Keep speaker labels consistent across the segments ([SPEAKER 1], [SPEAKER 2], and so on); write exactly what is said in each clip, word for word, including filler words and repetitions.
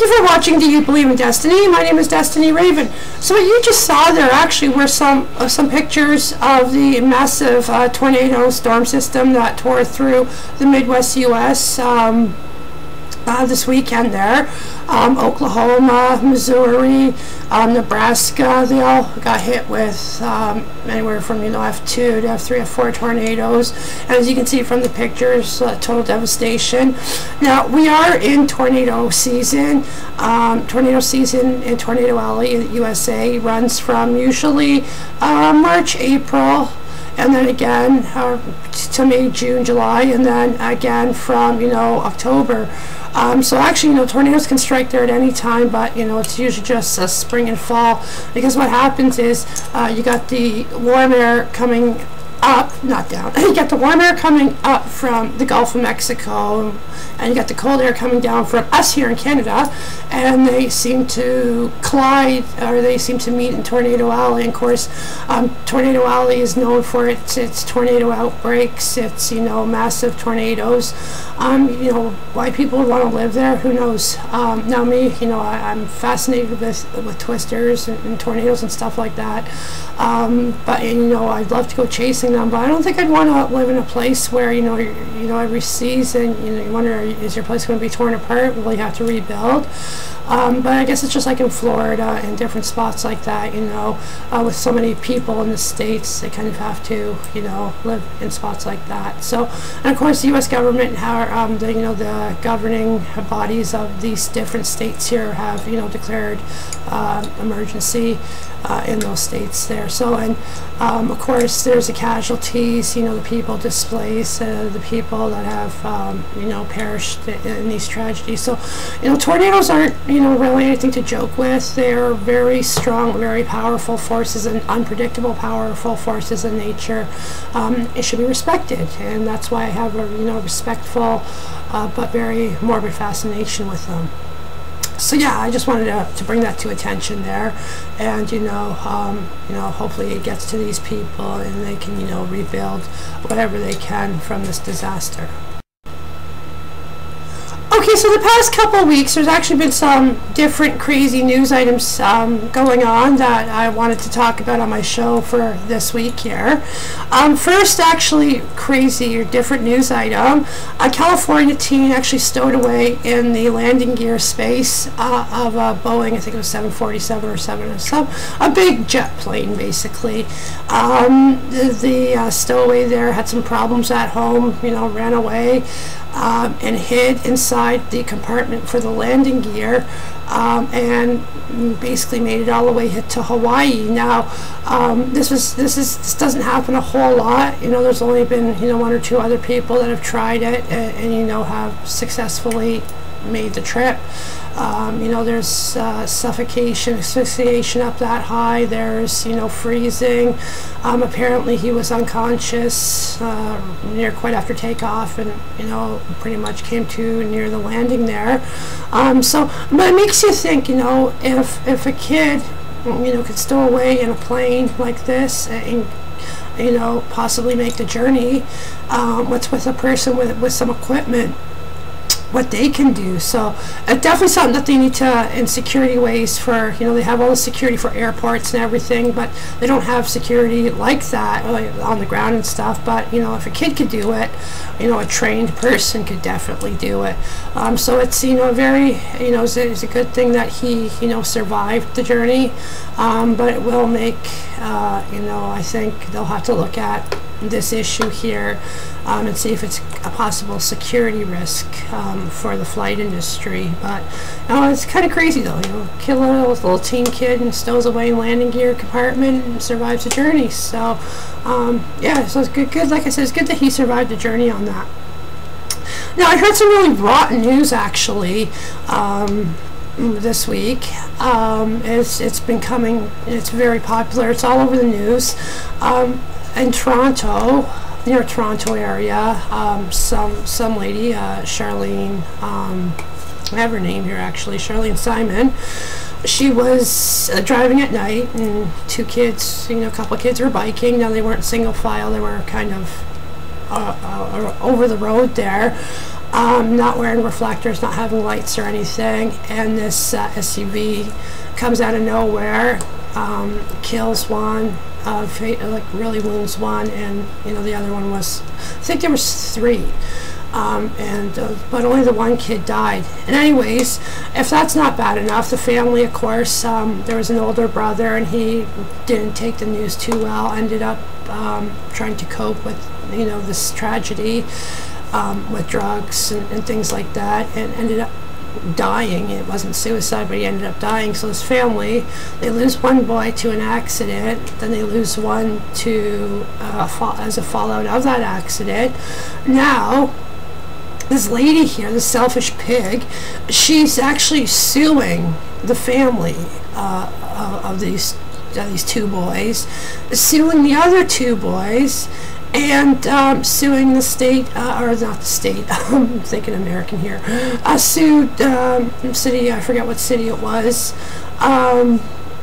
[SPEAKER 1] you for watching Do You Believe in Destiny? My name is DestinyRaven. So what you just saw there actually were some uh, some pictures of the massive uh, tornado storm system that tore through the Midwest U S Um, Uh, this weekend there. Um, Oklahoma, Missouri, um, Nebraska, they all got hit with um, anywhere from, you know, F two to F three, F four tornadoes. And as you can see from the pictures, uh, total devastation. Now, we are in tornado season. Um, tornado season in Tornado Alley, U S A, runs from usually uh, March, April, and then again uh, to May, June, July, and then again from, you know, October. Um, so actually, you know, tornadoes can strike there at any time, but, you know, it's usually just uh, spring and fall, because what happens is uh, you got the warm air coming up, not down, you got the warm air coming up from the Gulf of Mexico, and you got the cold air coming down from us here in Canada, and they seem to collide, or they seem to meet in Tornado Alley. And of course, um, Tornado Alley is known for its, its tornado outbreaks, its, you know, massive tornadoes. Um, you know, why people would want to live there, who knows? Um, now me, you know, I, I'm fascinated with, with twisters and, and tornadoes and stuff like that. Um, but, you know, I'd love to go chasing them, but I don't think I'd want to live in a place where, you know, you know, every season, you know, you wonder, is your place going to be torn apart? Will you have to rebuild? Um, but I guess it's just like in Florida and different spots like that, you know, uh, with so many people in the States, they kind of have to, you know, live in spots like that. So, and of course, the U S government, how, um, the, you know, the governing bodies of these different states here have, you know, declared uh, emergency uh, in those states there. So, and um, of course, there's the casualties, you know, the people displaced, uh, the people that have, um, you know, perished in, in these tragedies. So, you know, tornadoes aren't, you know, really anything to joke with. They're very strong, very powerful forces, and unpredictable, powerful forces in nature. Um, it should be respected, and that's why I have a, you know, respectful uh, but very morbid fascination with them. So yeah, I just wanted to, to bring that to attention there, and you know, um, you know, hopefully it gets to these people and they can, you know, rebuild whatever they can from this disaster. Okay, so the past couple of weeks, there's actually been some different crazy news items um, going on that I wanted to talk about on my show for this week here. Um, first, actually, crazy or different news item. A California teen actually stowed away in the landing gear space uh, of a Boeing, I think it was seven forty-seven or seven oh seven, a big jet plane, basically. Um, the the uh, stowaway there had some problems at home, you know, ran away. Um, and hid inside the compartment for the landing gear, um, and basically made it all the way hit to Hawaii. Now, um, this was this is this doesn't happen a whole lot. You know, there's only been, you know, one or two other people that have tried it and, and you know, have successfully made the trip. Um, you know, there's uh, suffocation, asphyxiation up that high. There's, you know, freezing. Um, apparently he was unconscious uh, near quite after takeoff, and, you know, pretty much came to near the landing there. Um, so, but it makes you think, you know, if, if a kid, you know, could stow away in a plane like this and, you know, possibly make the journey, um, what's with a person with, with some equipment, what they can do. So it's definitely something that they need to, in security ways, for, you know, they have all the security for airports and everything, but they don't have security like that, like on the ground and stuff. But, you know, if a kid could do it, you know, a trained person could definitely do it. Um, so it's, you know, very, you know, it's, it's a good thing that he, you know, survived the journey, um, but it will make, uh, you know, I think they'll have to look at this issue here um, and see if it's a possible security risk um, for the flight industry. But, you know, it's kind of crazy though, you know, kill a little, little teen kid and stows away in landing gear compartment and survives the journey. So um, yeah, so it's good, good, like I said, it's good that he survived the journey on that. Now, I heard some really rotten news actually um, this week. Um, it's, it's been coming, it's very popular, it's all over the news. Um, in Toronto, near Toronto area, um, some some lady, uh, Charlene, um, I have her name here actually, Charlene Simon. She was uh, driving at night, and two kids, you know, a couple of kids were biking. Now they weren't single file; they were kind of uh, uh, over the road there. um, not wearing reflectors, not having lights or anything, and this uh, S U V comes out of nowhere, um, kills one, uh, like really wounds one, and you know the other one was, I think there was three. Um, and uh, but only the one kid died. And anyways, if that's not bad enough, the family, of course, um, there was an older brother, and he didn't take the news too well. Ended up um, trying to cope with, you know, this tragedy um, with drugs and, and things like that, and ended up dying. It wasn't suicide, but he ended up dying. So his family, they lose one boy to an accident, then they lose one to uh, fall, as a fallout of that accident. Now this lady here, this selfish pig, she's actually suing the family uh, of, of these of these two boys, suing the other two boys, and um, suing the state, uh, or not the state, I'm thinking American here, uh, sued um, city, I forget what city it was, um,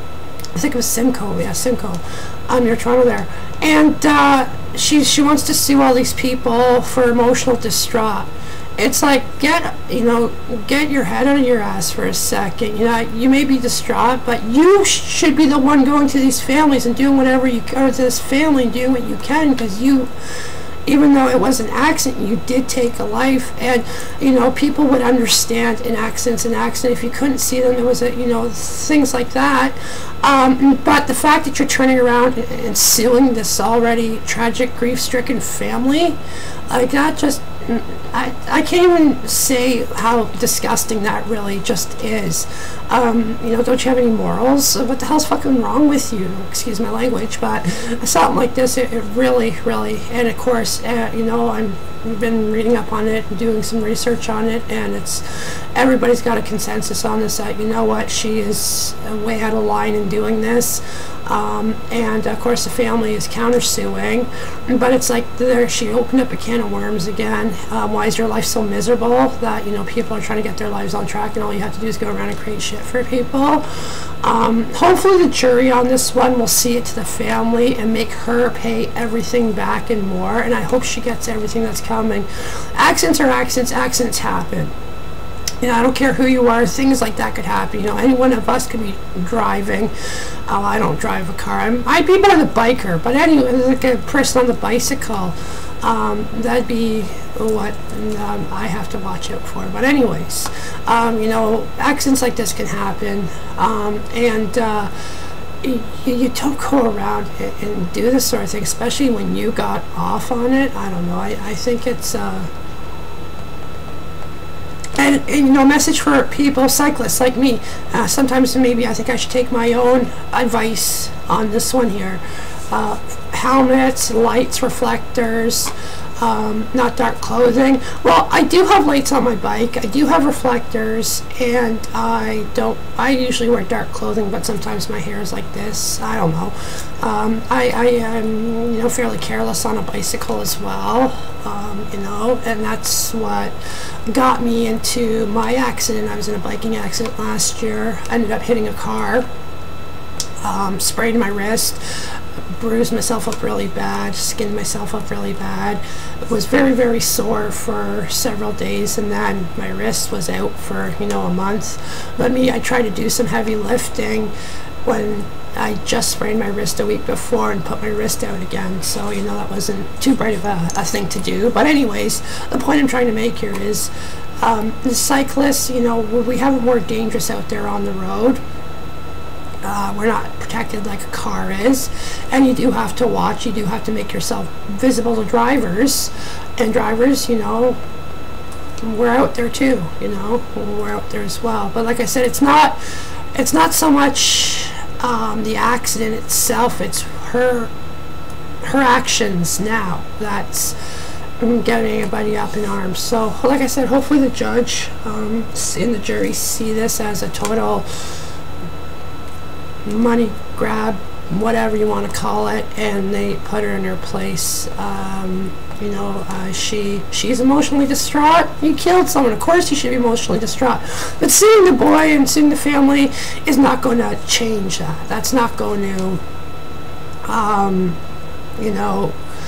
[SPEAKER 1] I think it was Simcoe, yeah, Simcoe, um, near Toronto there, and uh, she, she wants to sue all these people for emotional distraught. It's like, get, you know, get your head out of your ass for a second. You know, you may be distraught, but you sh should be the one going to these families and doing whatever you can, or to this family and doing what you can, because you, even though it was an accident, you did take a life. And you know, people would understand in accidents an accident if you couldn't see them. There was a, you know, things like that. Um, but the fact that you're turning around and suing this already tragic, grief-stricken family, like that, just I, I can't even say how disgusting that really just is. Um, you know, don't you have any morals? What the hell's fucking wrong with you? Excuse my language, but something like this, it, it really, really, and of course, uh, you know, I'm, I've been reading up on it and doing some research on it, and it's, everybody's got a consensus on this, that, you know what, she is way out of line in doing this. Um, and of course the family is countersuing, but it's like there, she opened up a can of worms again. Um, why is your life so miserable that, you know, people are trying to get their lives on track and all you have to do is go around and create shit for people? Um, hopefully the jury on this one will see it to the family and make her pay everything back and more, and I hope she gets everything that's coming. Accidents are accidents, accidents happen. You know, I don't care who you are, things like that could happen. You know, any one of us could be driving. Oh, I don't drive a car. I'm, I'd be more the biker, but anyway, like a person on the bicycle, um, that'd be what um, I have to watch out for. But anyways, um, you know, accidents like this can happen, um, and uh, you, you don't go around and, and do this sort of thing, especially when you got off on it. I don't know. I, I think it's... Uh, And, and, you know, message for people, cyclists like me. Uh, sometimes maybe I think I should take my own advice on this one here. Uh, helmets, lights, reflectors, um, not dark clothing. Well, I do have lights on my bike. I do have reflectors, and I don't. I usually wear dark clothing, but sometimes my hair is like this. I don't know. Um, I, I am, you know, fairly careless on a bicycle as well. Um, you know, and that's what got me into my accident. I was in a biking accident last year. I ended up hitting a car, um, sprayed my wrist, bruised myself up really bad, skinned myself up really bad. It was very, very sore for several days, and then my wrist was out for, you know, a month. But me, I tried to do some heavy lifting when I just sprained my wrist a week before and put my wrist out again, so you know that wasn't too bright of a, a thing to do. But anyways, the point I'm trying to make here is um, the cyclists, you know, we have it more dangerous out there on the road. Uh, we're not protected like a car is, and you do have to watch, you do have to make yourself visible to drivers, and drivers, you know, we're out there too, you know, we're out there as well. But like I said, it's not, it's not so much Um, the accident itself, it's her her actions now that's getting everybody up in arms. So like I said, hopefully the judge um, and the jury see this as a total money grab, whatever you want to call it, and they put her in her place. Um, you know, uh, she she's emotionally distraught. You killed someone, of course you should be emotionally distraught. But seeing the boy and seeing the family is not going to change that. That's not going to, um, you know,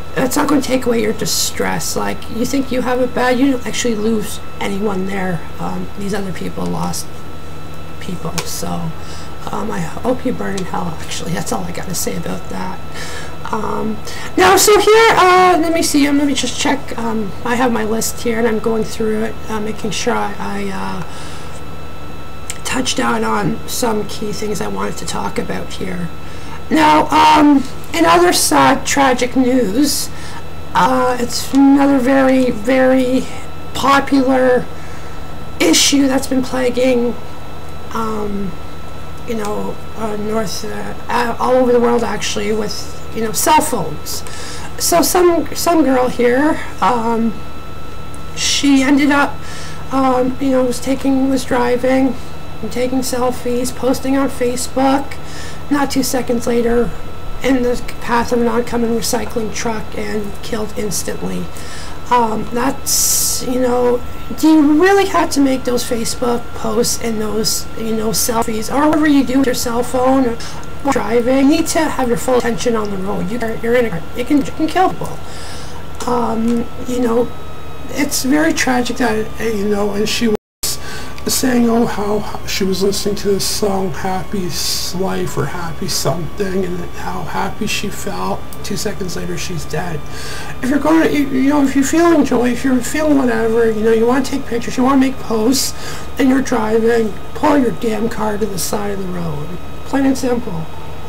[SPEAKER 1] It's not going to take away your distress. Like, you think you have it bad, you don't actually lose anyone there. Um, these other people lost people. So um, I hope you burn in hell, actually. That's all I got to say about that. Um, now, so here, uh, let me see, um, let me just check. Um, I have my list here, and I'm going through it, uh, making sure I, I uh, touch down on some key things I wanted to talk about here. Now, um, in other sad, tragic news, uh, it's another very, very popular issue that's been plaguing, um, you know, uh, North, uh, all over the world, actually, with, you know, cell phones. So some some girl here, um, she ended up, um, you know, was taking, was driving, and taking selfies, posting on Facebook. Not two seconds later, in the path of an oncoming recycling truck, and killed instantly. Um, that's, you know, do you really have to make those Facebook posts and those, you know, selfies, or whatever you do with your cell phone or driving? You need to have your full attention on the road. You're, you're in a, it can, it can kill people. Um, you know, it's very tragic that, you know, and she was saying, oh, how she was listening to this song, Happy Life, or Happy something, and how happy she felt. Two seconds later, she's dead. If you're going to, you know, if you're feeling joy, if you're feeling whatever, you know, you want to take pictures, you want to make posts, and you're driving, pull your damn car to the side of the road. Plain and simple.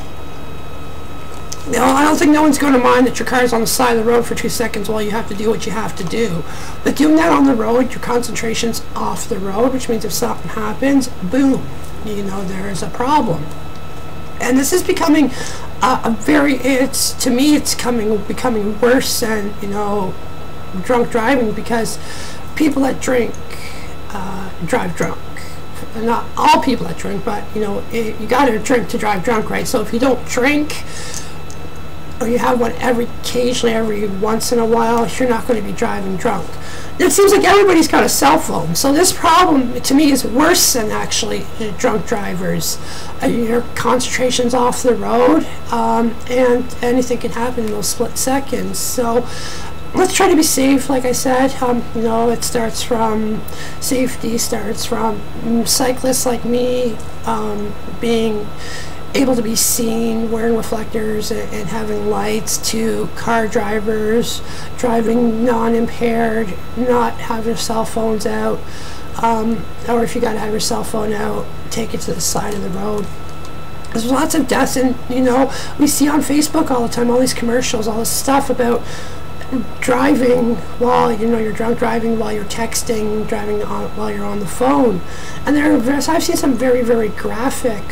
[SPEAKER 1] No, I don't think no one's going to mind that your car is on the side of the road for two seconds while you have to do what you have to do. But doing that on the road, your concentration's off the road, which means if something happens, boom, you know, there is a problem. And this is becoming uh, a very, it's, to me, it's coming, becoming worse than, you know, drunk driving, because people that drink uh, drive drunk. Not all people that drink, but, you know, it, you got to drink to drive drunk, right? So if you don't drink, or you have one every occasionally, every once in a while, you're not going to be driving drunk. It seems like everybody's got a cell phone. So this problem, to me, is worse than actually drunk drivers. Uh, your concentration's off the road, um, and anything can happen in those split seconds. So let's try to be safe, like I said. Um, you know, it starts from safety, starts from cyclists like me um, being able to be seen, wearing reflectors and, and having lights, to car drivers driving non-impaired, not have your cell phones out, um, or if you got to have your cell phone out, take it to the side of the road. There's lots of deaths, and, you know, we see on Facebook all the time, all these commercials, all this stuff about driving while, you know, you're drunk driving, while you're texting, driving on, while you're on the phone. And there are, I've seen some very, very graphic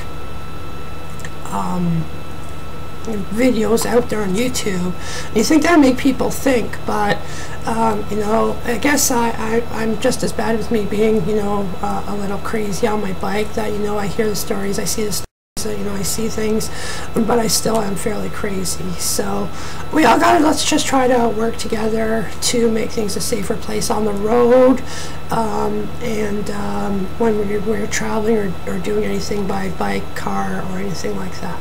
[SPEAKER 1] Um, videos out there on YouTube. You think that make people think, but um, you know, I guess I, I, I'm just as bad with me being, you know, uh, a little crazy on my bike, that, you know, I hear the stories, I see the stories, you know, I see things, but I still am fairly crazy. So we all gotta, let's just try to work together to make things a safer place on the road, um, and um, when we're, we're traveling or, or doing anything by bike, car, or anything like that.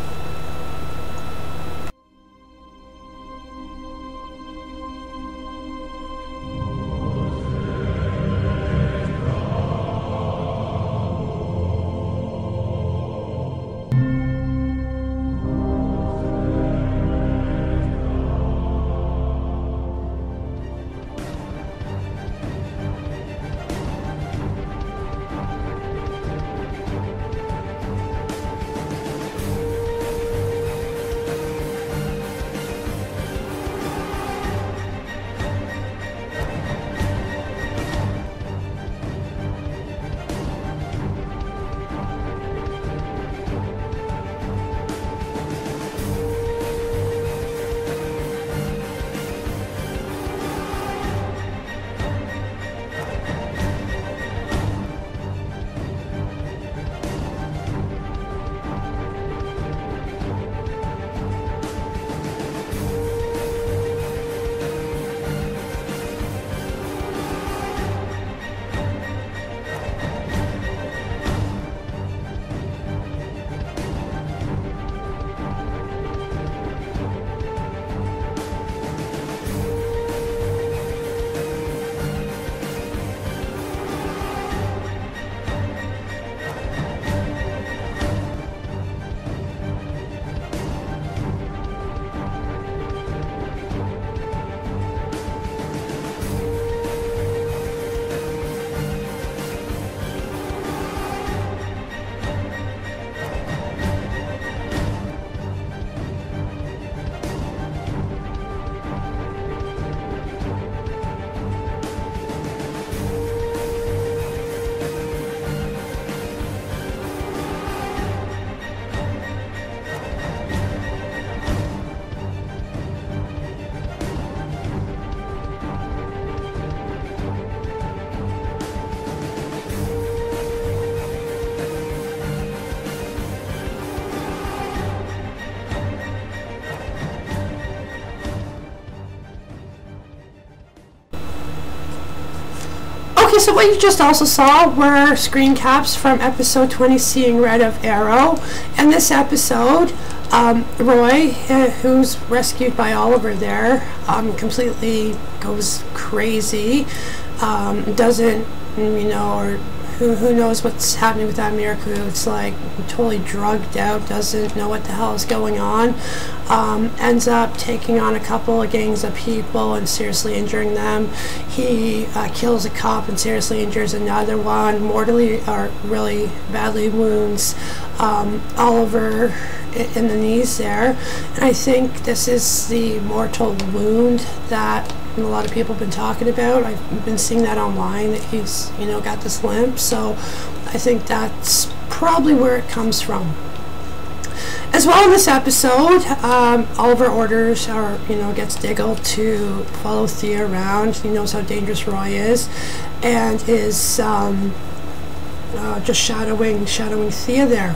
[SPEAKER 1] Okay, so what you just also saw were screen caps from episode twenty, Seeing Red of Arrow. In this episode, um, Roy, uh, who's rescued by Oliver there, um, completely goes crazy, um, doesn't, you know, or who, who knows what's happening with that miracle. It's like totally drugged out, doesn't know what the hell is going on, um, ends up taking on a couple of gangs of people and seriously injuring them. He uh, kills a cop and seriously injures another one, mortally or really badly wounds um, Oliver in the knees there. And I think this is the mortal wound that a lot of people have been talking about. I've been seeing that online, that he's, you know, got this limp, so I think that's probably where it comes from. As well, in this episode, um, Oliver orders, or, you know, gets Diggle to follow Thea around. He knows how dangerous Roy is, and is um, uh, just shadowing, shadowing Thea there.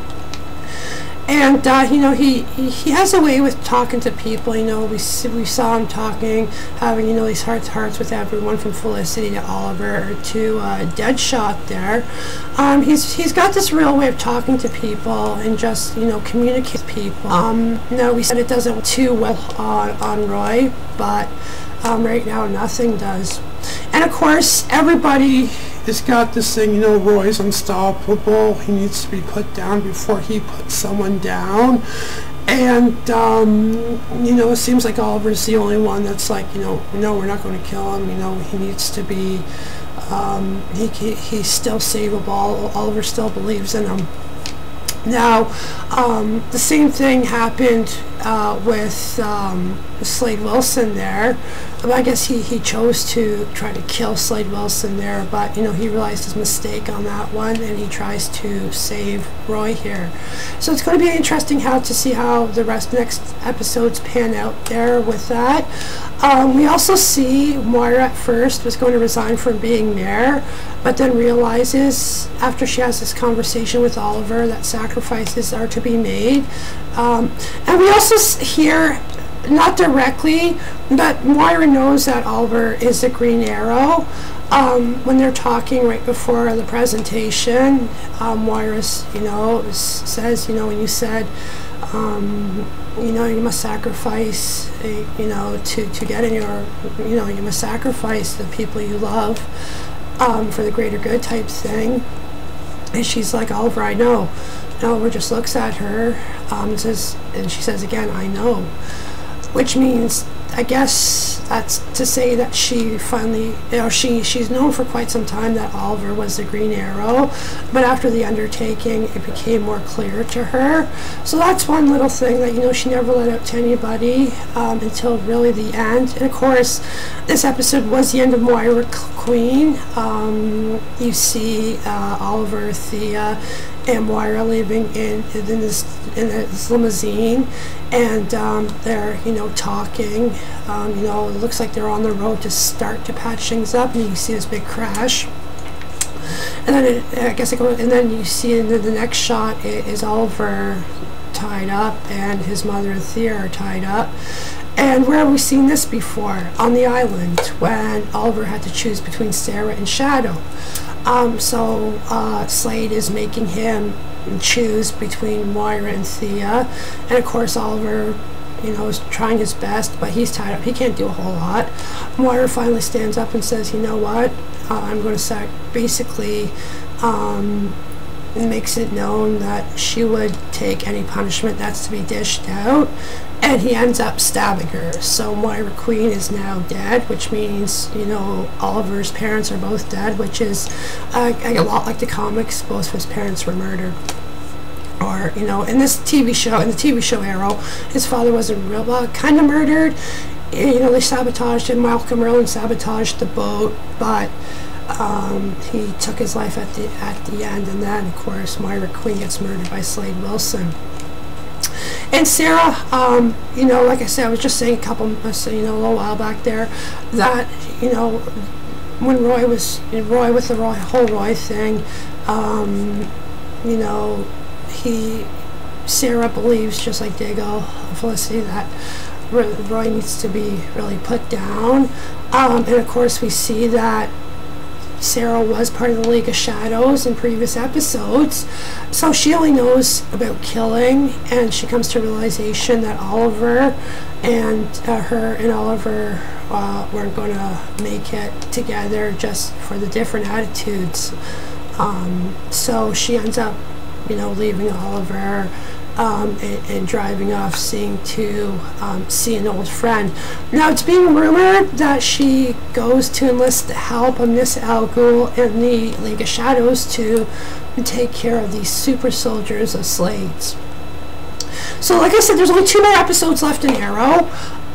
[SPEAKER 1] And, uh, you know, he, he, he has a way with talking to people. You know, we, we saw him talking, having, you know, these heart-to-hearts with everyone from Felicity to Oliver to uh, Deadshot there. Um, he's, he's got this real way of talking to people and just, you know, communicate with people. Um, you know, we said it doesn't too well on, on Roy, but um, right now nothing does. And, of course, everybody has got this thing, you know, Roy's unstoppable. He needs to be put down before he puts someone down. And, um, you know, it seems like Oliver's the only one that's like, you know, no, we're not going to kill him. You know, he needs to be, um, he, he, he's still savable. Oliver still believes in him. Now, um, the same thing happened uh, with um, Slade Wilson there. I guess he, he chose to try to kill Slade Wilson there, but, you know, he realized his mistake on that one, and he tries to save Roy here. So it's going to be interesting how to see how the rest next episodes pan out there with that. Um, we also see Moira at first was going to resign from being mayor, but then realizes after she has this conversation with Oliver that sacrifices are to be made. Um, and we also hear, not directly, but Moira knows that Oliver is a Green Arrow. Um, when they're talking right before the presentation, um, Moira's, you know, says, you know, when you said, um, you know, you must sacrifice, uh, you know, to, to get in your, you know, you must sacrifice the people you love um, for the greater good type thing. And she's like, Oliver, I know. And Oliver just looks at her um, and says, and she says again, I know. Which means, I guess that's to say that she finally, you know, she, she's known for quite some time that Oliver was the Green Arrow, but after the undertaking, it became more clear to her. So that's one little thing that, you know, she never let out to anybody um, until really the end. And of course, this episode was the end of Moira Queen. Um, you see uh, Oliver, Thea, and Moira living in in this in this limousine, and um, they're, you know, talking. Um, you know, it looks like they're on the road to start to patch things up, and you see this big crash. And then it, I guess it goes, and then you see in the, the next shot it is Oliver tied up, and his mother and Thea are tied up. And where have we seen this before? On the island, when Oliver had to choose between Sarah and Shadow. Um, so uh, Slade is making him choose between Moira and Thea, and of course Oliver, you know, is trying his best, but he's tied up. He can't do a whole lot. Moira finally stands up and says, you know what, uh, I'm going to sack, basically um, makes it known that she would take any punishment that's to be dished out, and he ends up stabbing her. So Moira Queen is now dead, which means, you know, Oliver's parents are both dead, which is uh, a lot like the comics. Both of his parents were murdered. Or, you know, in this T V show, in the T V show Arrow, his father wasn't real, well, kind of murdered. You know, they sabotaged him. Malcolm Merlin sabotaged the boat, but um, he took his life at the at the end. And then, of course, Moira Queen gets murdered by Slade Wilson. And Sarah, um, you know, like I said, I was just saying a couple, you know, a little while back there, that, you know, when Roy was, Roy with the Roy, whole Roy thing, um, you know, he, Sarah believes, just like Diggle, Felicity, that Roy needs to be really put down. Um, and of course we see that Sarah was part of the League of Shadows in previous episodes, so she only knows about killing, and she comes to realization that Oliver and uh, her and Oliver uh, weren't going to make it together just for the different attitudes. Um, so she ends up, you know, leaving Oliver um, and, and driving off, seeing to um, see an old friend. Now it's being rumored that she goes to enlist the help of Miss Al Ghul and the League of Shadows to take care of these super soldiers of Slades. So like I said, there's only two more episodes left in Arrow.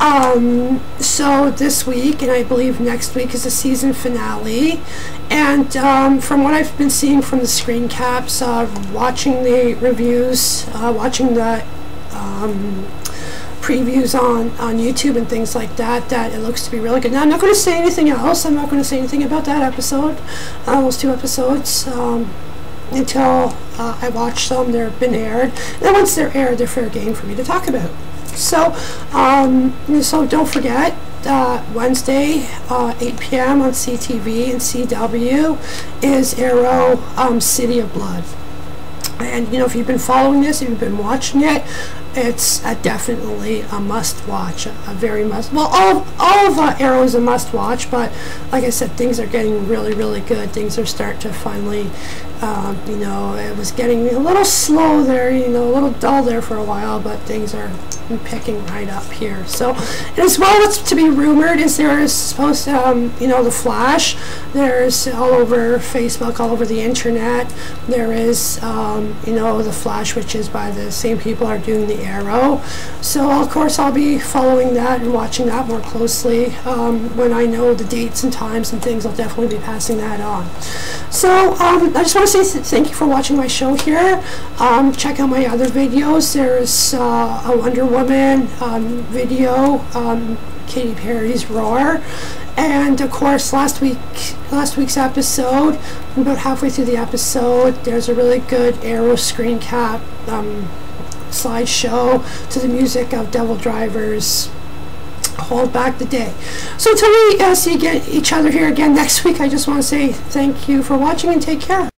[SPEAKER 1] Um, so this week, and I believe next week, is the season finale. And um, from what I've been seeing from the screen caps, uh, watching the reviews, uh, watching the um, previews on, on YouTube and things like that, that it looks to be really good. Now, I'm not going to say anything else. I'm not going to say anything about that episode, uh, those two episodes. Um, until uh, I watch them, they've been aired. And then once they're aired, they're fair game for me to talk about. So, um, so don't forget, uh, Wednesday, uh, eight p m on C T V and C W is Arrow um, City of Blood. And, you know, if you've been following this, if you've been watching it, it's a definitely a must-watch, a, a very must. Well, all of, all of uh, Arrow is a must-watch, but like I said, things are getting really, really good. Things are starting to finally, um, you know, it was getting a little slow there, you know, a little dull there for a while, but things are picking right up here. So, and as well, what's to be rumored is there is supposed to, um, you know, the Flash. There's all over Facebook, all over the internet. There is, um, you know, the Flash, which is by the same people are doing the Arrow. So, of course, I'll be following that and watching that more closely. Um, when I know the dates and times and things, I'll definitely be passing that on. So, um, I just want to say th thank you for watching my show here. Um, check out my other videos. There's uh, a Wonder Woman um, video, um, Katy Perry's Roar. And of course, last week, last week's episode, about halfway through the episode, there's a really good Arrow screen cap um, slideshow to the music of Devil Driver's Hold Back the Day. So until we uh, see again, each other here again next week, I just want to say thank you for watching and take care.